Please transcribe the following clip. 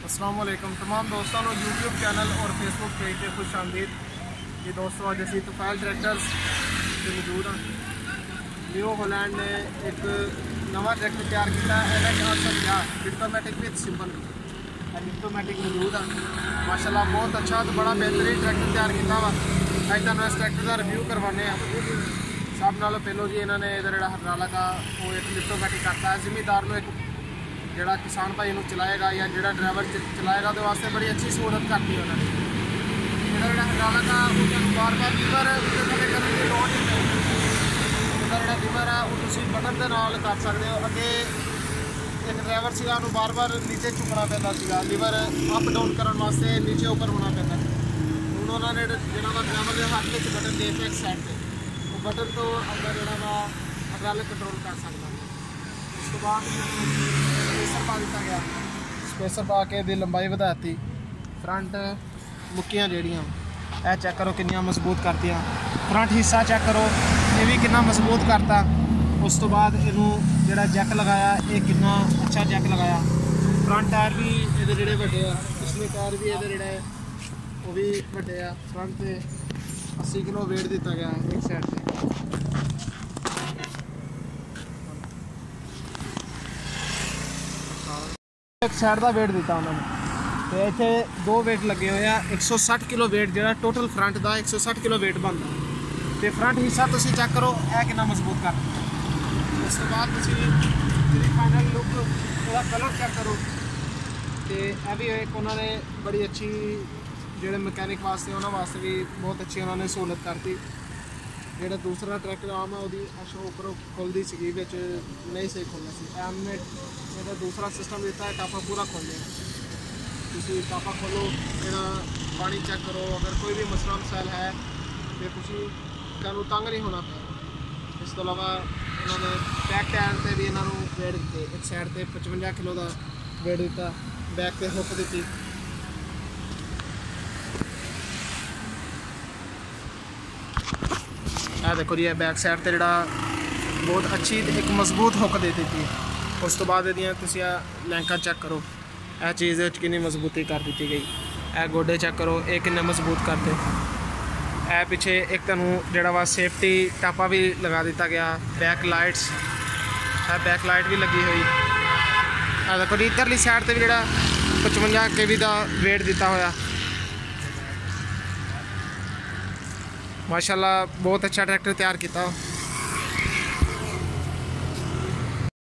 अस्सलाम वालेकुम तमाम दोस्तों को यूट्यूब चैनल और फेसबुक पेज पर खुश आमदीद। ये दोस्तों अज असी तुफैल ट्रैक्टर्स से मौजूद हाँ। न्यू हॉलैंड ने एक नवा ट्रैक्टर तैयार किया लिफ्टोमैटिक विद सिंपल लिफ्टोमैटिक मौजूद हाँ। माशाल्लाह बहुत अच्छा तो बड़ा बेहतरीन ट्रैक्टर तैयार किया वा। अज तुहानूं इस ट्रैक्टर का रिव्यू करवाने सब नालों पहलों जी इन्होंने इधर जो हरनाला का वो एक लिफ्टोमैटिक करता है। जिमीदार को एक जोड़ा किसान भाई को चलाएगा या जोड़ा ड्राइवर चलाएगा तो वास्ते बड़ी अच्छी सहूलत करती है उन्होंने। इधर जो हरनाला का बार बार लिवर करने की लोड़ नहीं पैगी। इधर जो लिवर है वो तुम बटन के नाल कर सकते हो। अगे एक ड्राइवर से बार बार नीचे झुकना पैदा लिवर अप डाउन करने वास्ते नीचे ऊपर होना पैदा। हूँ उन्होंने जिन्होंने ड्राइवर के हाथ में बटन दे दिया एक साइड पर, वो बटन तो अंदर जोड़ा हरनाले कंट्रोल कर सकता है। उस तो बाद स्पेसर पा दिता गया, स्पेसर पा के दी लंबाई वधाती। फ्रंट मुक्कियां जड़ियाँ यह चेक करो कितनी मजबूत करतियाँ। फ्रंट हिस्सा चेक करो ये भी कितना मजबूत करता। उस तो बाद इनू जोड़ा जैक लगाया ये कितना अच्छा जैक लगाया। फ्रंट टायर भी ये जोड़े वड्डे आ, पिछले टायर भी ये जोड़े वो भी वड्डे आ। फ्रंट से 80 किलो वेट दिता गया एक साइड से। एक साइड का वेट दिता उन्होंने तो इतने दो वेट लगे हुए हैं। 160 किलो वेट जो टोटल फ्रंट का 160 किलो वेट बनता तो फ्रंट हिस्सा तुम चेक करो यह कि मजबूत कर। उस तो बाद फाइनल लुक इसका कलर चेक करो तो यह भी एक उन्होंने बड़ी अच्छी जोड़े मैकेनिक वास्ते उन्होंने वास्ते भी बहुत अच्छी उन्होंने सहूलत करती। जो दूसरा ट्रैक्टर आम है वो अशो ऊपर खुलती सी नहीं सही खुलना सी। एम ने यदा दूसरा सिस्टम दिता है टापा पूरा खोल देना। तुम टापा खोलो यदा पानी चेक करो अगर कोई भी मसला मसाइल है तो तुम तंग नहीं होना पे। इस तो अलावा उन्होंने बैक टायर से भी इन्हों वेट दिते। एक साइड पर 55 किलो का वेट दिता, बैक पे हुक दी। देखो जी बैक साइड पर जोड़ा बहुत अच्छी एक मजबूत हुक दे दी। उस तो बाद लैंका चेक करो यह चीज़ कितनी मजबूती कर दी गई। यह गोडे चेक करो ये कितने मजबूत करते। यह पिछे एक तू जोड़ा वा सेफ्टी टापा भी लगा दिता गया। बैक लाइट्स बैक लाइट भी लगी हुई। देखो जी इधरली साइड पर भी जोड़ा 55 kV का वेट दिता होया। माशाल्लाह बहुत अच्छा ट्रैक्टर तैयार किया।